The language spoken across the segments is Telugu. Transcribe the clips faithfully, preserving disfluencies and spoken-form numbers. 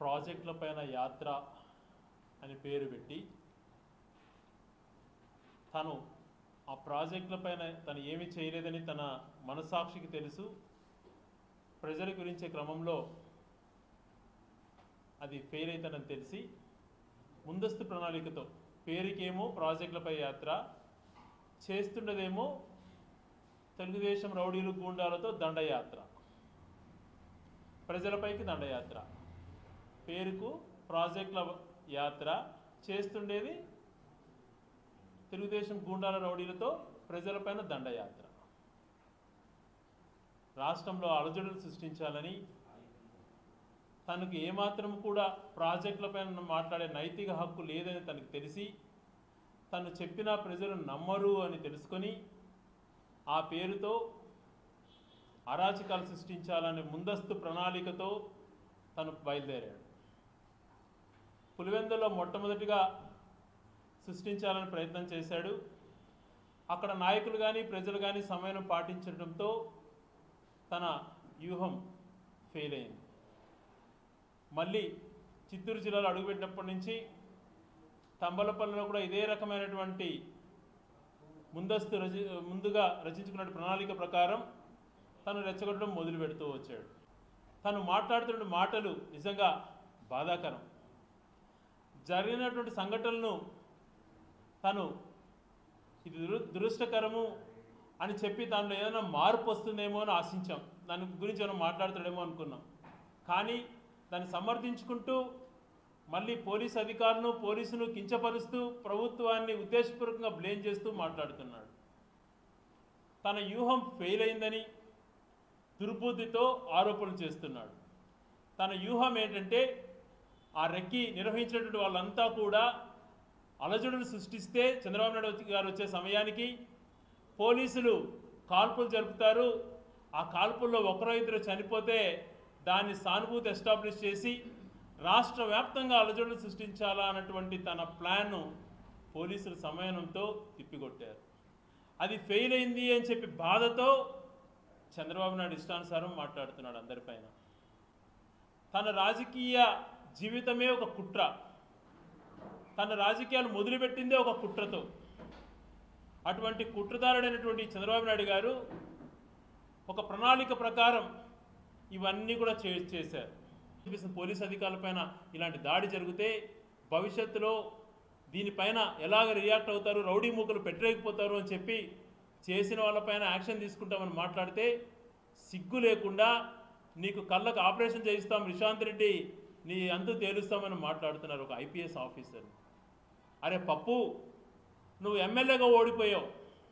ప్రాజెక్టులపైన యాత్ర అని పేరు పెట్టి తను ఆ ప్రాజెక్టులపైన తను ఏమీ చేయలేదని తన మనసాక్షికి తెలుసు. ప్రజల గురించే క్రమంలో అది ఫెయిల్ అవుతానని తెలిసి ముందస్తు ప్రణాళికతో పేరుకేమో ప్రాజెక్టులపై యాత్ర చేస్తుండదేమో తెలుగుదేశం రౌడీలు గూండాలతో దండయాత్ర, ప్రజలపైకి దండయాత్ర. పేరుకు ప్రాజెక్టుల యాత్ర, చేస్తుండేది తెలుగుదేశం గూండాల రౌడీలతో ప్రజలపైన దండయాత్ర. రాష్ట్రంలో అలజడులు సృష్టించాలని, తనకు ఏమాత్రం కూడా ప్రాజెక్టులపైన మాట్లాడే నైతిక హక్కు లేదని తనకు తెలిసి, తను చెప్పిన ప్రజలు నమ్మరు అని తెలుసుకొని ఆ పేరుతో అరాచకాలు సృష్టించాలనే ముందస్తు ప్రణాళికతో తను బయలుదేరాడు. పులివెందులో మొట్టమొదటిగా సృష్టించాలని ప్రయత్నం చేశాడు. అక్కడ నాయకులు కానీ ప్రజలు కానీ సమయం పాటించడంతో తన వ్యూహం ఫెయిల్ అయింది. మళ్ళీ చిత్తూరు జిల్లాలో అడుగుపెట్టినప్పటి నుంచి తంబలపల్లిలో కూడా ఇదే రకమైనటువంటి ముందస్తు రచి ముందుగా రచించుకున్న ప్రణాళిక ప్రకారం తను రెచ్చగొట్టడం మొదలు పెడుతూ వచ్చాడు. తను మాట్లాడుతున్న మాటలు నిజంగా బాధాకరం. జరిగినటువంటి సంఘటనలను తను ఇది దురదృష్టకరము అని చెప్పి దానిలో ఏదైనా మార్పు వస్తుందేమో అని ఆశించాం. దాని గురించి ఏమైనా మాట్లాడతాడేమో అనుకున్నాం. కానీ దాన్ని సమర్థించుకుంటూ మళ్ళీ పోలీసు అధికారులను పోలీసును కించపరుస్తూ ప్రభుత్వాన్ని ఉద్దేశపూర్వకంగా బ్లేమ్ చేస్తూ మాట్లాడుతున్నాడు. తన వ్యూహం ఫెయిల్ అయిందని దుర్బుద్ధితో ఆరోపణలు చేస్తున్నాడు. తన వ్యూహం ఏంటంటే ఆ రెక్కి నిర్వహించినటువంటి వాళ్ళంతా కూడా అలజడులు సృష్టిస్తే చంద్రబాబు నాయుడు గారు వచ్చే సమయానికి పోలీసులు కాల్పులు జరుపుతారు. ఆ కాల్పుల్లో ఒకరో ఇద్దరు చనిపోతే దాన్ని సానుభూతి ఎస్టాబ్లిష్ చేసి రాష్ట్ర వ్యాప్తంగా అలజడులు సృష్టించాలా అన్నటువంటి తన ప్లాన్ను పోలీసుల సమయంతో తిప్పికొట్టారు. అది ఫెయిల్ అయింది అని చెప్పి బాధతో చంద్రబాబు నాయుడు ఇష్టానుసారం మాట్లాడుతున్నాడు అందరిపైన. తన రాజకీయ జీవితమే ఒక కుట్ర, తన రాజకీయాలు మొదలుపెట్టిందే ఒక కుట్రతో. అటువంటి కుట్రదారుడైనటువంటి చంద్రబాబు నాయుడు గారు ఒక ప్రణాళిక ప్రకారం ఇవన్నీ కూడా చే చేశారు పోలీస్ అధికారులపైన ఇలాంటి దాడి జరిగితే భవిష్యత్తులో దీనిపైన ఎలాగ రియాక్ట్ అవుతారు, రౌడీ మూకలు పెట్టలేకపోతారు అని చెప్పి చేసిన వాళ్ళపైన యాక్షన్ తీసుకుంటామని మాట్లాడితే సిగ్గు లేకుండా నీకు కళ్ళకు ఆపరేషన్ చేయిస్తాం రిషాంత్ రెడ్డి, నీ అంతు తేలుస్తామని మాట్లాడుతున్నారు ఒక ఐపీఎస్ ఆఫీసర్. అరే పప్పు, నువ్వు ఎమ్మెల్యేగా ఓడిపోయావు.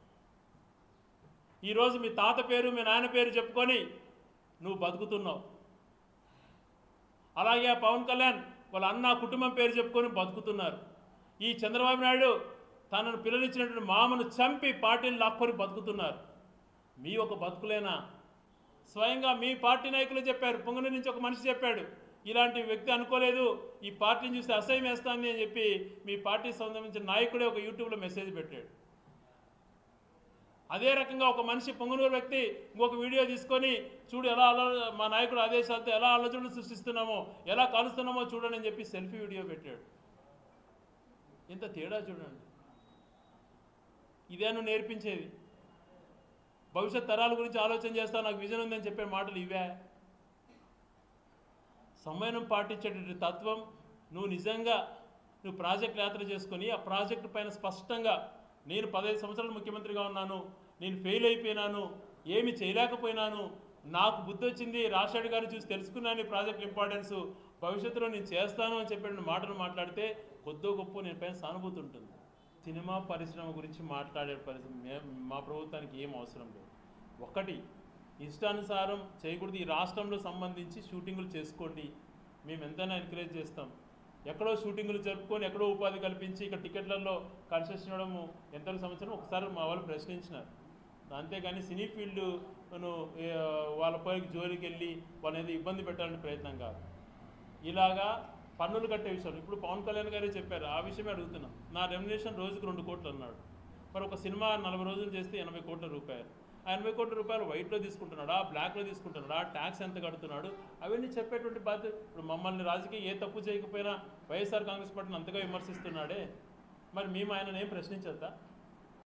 ఈరోజు మీ తాత పేరు మీ నాయన పేరు చెప్పుకొని నువ్వు బతుకుతున్నావు. అలాగే ఆ పవన్ కళ్యాణ్ వాళ్ళ అన్న కుటుంబం పేరు చెప్పుకొని బతుకుతున్నారు. ఈ చంద్రబాబు నాయుడు తనను పిల్లనిచ్చినటువంటి మామను చంపి పార్టీని లాక్కొని బతుకుతున్నారు. మీ ఒక బతుకులేనా? స్వయంగా మీ పార్టీ నాయకులు చెప్పారు. పొంగనూరు నుంచి ఒక మనిషి చెప్పాడు, ఇలాంటి వ్యక్తి అనుకోలేదు, ఈ పార్టీని చూస్తే అసహ్యం వేస్తుంది అని చెప్పి మీ పార్టీకి సంబంధించిన నాయకుడే ఒక యూట్యూబ్లో మెసేజ్ పెట్టాడు. అదే రకంగా ఒక మనిషి పొంగనూరు వ్యక్తి ఇంకొక వీడియో తీసుకొని చూడు ఎలా అలా మా నాయకుడు ఆదేశాలతో ఎలా అల్లజడులు సృష్టిస్తున్నామో ఎలా కాలుస్తున్నామో చూడండి అని చెప్పి సెల్ఫీ వీడియో పెట్టాడు. ఇంత తేడా చూడండి. ఇదే నువ్వు నేర్పించేది? భవిష్యత్ తరాల గురించి ఆలోచన చేస్తావు, నాకు విజన్ ఉందని చెప్పే మాటలు ఇవే? సమయం పాటించేటటువంటి తత్వం నువ్వు నిజంగా నువ్వు ప్రాజెక్ట్ యాత్ర చేసుకొని ఆ ప్రాజెక్టు పైన స్పష్టంగా నేను పదహైదు సంవత్సరాలు ముఖ్యమంత్రిగా ఉన్నాను, నేను ఫెయిల్ అయిపోయినాను, ఏమి చేయలేకపోయినాను, నాకు బుద్ధి వచ్చింది, రాజశేఖర్ గారిని చూసి తెలుసుకున్నాను ఈ ప్రాజెక్ట్ ఇంపార్టెన్స్, భవిష్యత్తులో నేను చేస్తాను అని చెప్పిన మాటలు మాట్లాడితే కొద్దో గొప్ప నేను పైన సానుభూతి ఉంటుంది. సినిమా పరిశ్రమ గురించి మాట్లాడే పరిస్థితి మా ప్రభుత్వానికి ఏం అవసరం లేదు. ఒకటి, ఇష్టానుసారం చేయకూడదు. ఈ రాష్ట్రంలో సంబంధించి షూటింగులు చేసుకోండి, మేము ఎంతైనా ఎంకరేజ్ చేస్తాం. ఎక్కడో షూటింగులు జరుపుకొని ఎక్కడో ఉపాధి కల్పించి ఇక్కడ టికెట్లలో కన్సెషన్ ఇవ్వడం ఎంత సంవత్సరం ఒకసారి మా వాళ్ళు ప్రశ్నించినారు. అంతేగాని సినీ ఫీల్డ్ను వాళ్ళపై జోలికి వెళ్ళి వాళ్ళని ఇబ్బంది పెట్టాలని ప్రయత్నం కాదు. ఇలాగా పన్నులు కట్టే విషయం ఇప్పుడు పవన్ కళ్యాణ్ గారే చెప్పారు, ఆ విషయమే అడుగుతున్నాం. నా రెమ్యునేషన్ రోజుకు రెండు కోట్లు అన్నాడు. మరి ఒక సినిమా నలభై రోజులు చేస్తే ఎనభై కోట్ల రూపాయలు. ఎనభై కోట్ల రూపాయలు వైట్లో తీసుకుంటున్నాడా, బ్లాక్లో తీసుకుంటున్నాడా, ట్యాక్స్ ఎంత కడుతున్నాడు, అవన్నీ చెప్పేటువంటి బాధ్యత. ఇప్పుడు మమ్మల్ని రాజకీయ ఏ తప్పు చేయకపోయినా వైఎస్ఆర్ కాంగ్రెస్ పార్టీని అంతగా విమర్శిస్తున్నాడే, మరి మేము ఆయన ఏం ప్రశ్నించద్దా?